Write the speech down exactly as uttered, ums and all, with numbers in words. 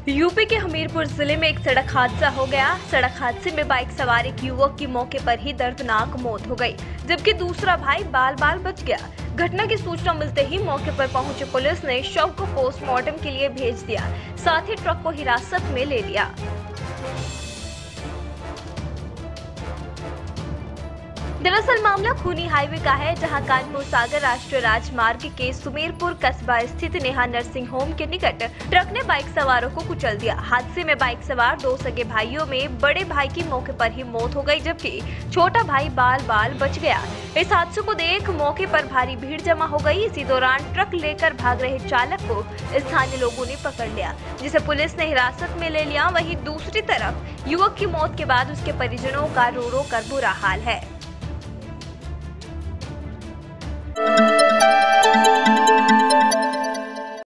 UP के हमीरपुर जिले में एक सड़क हादसा हो गया। सड़क हादसे में बाइक सवार एक युवक की मौके पर ही दर्दनाक मौत हो गई, जबकि दूसरा भाई बाल बाल बच गया। घटना की सूचना मिलते ही मौके पर पहुंची पुलिस ने शव को पोस्टमार्टम के लिए भेज दिया, साथ ही ट्रक को हिरासत में ले लिया। दरअसल मामला खूनी हाईवे का है, जहां कानपुर सागर राष्ट्रीय राजमार्ग के सुमेरपुर कस्बा स्थित नेहा नर्सिंग होम के निकट ट्रक ने बाइक सवारों को कुचल दिया। हादसे में बाइक सवार दो सगे भाइयों में बड़े भाई की मौके पर ही मौत हो गई, जबकि छोटा भाई बाल बाल बच गया। इस हादसे को देख मौके पर भारी भीड़ जमा हो गई। इसी दौरान ट्रक लेकर भाग रहे चालक को स्थानीय लोगों ने पकड़ लिया, जिसे पुलिस ने हिरासत में ले लिया। वहीं दूसरी तरफ युवक की मौत के बाद उसके परिजनों का रो रो कर बुरा हाल है।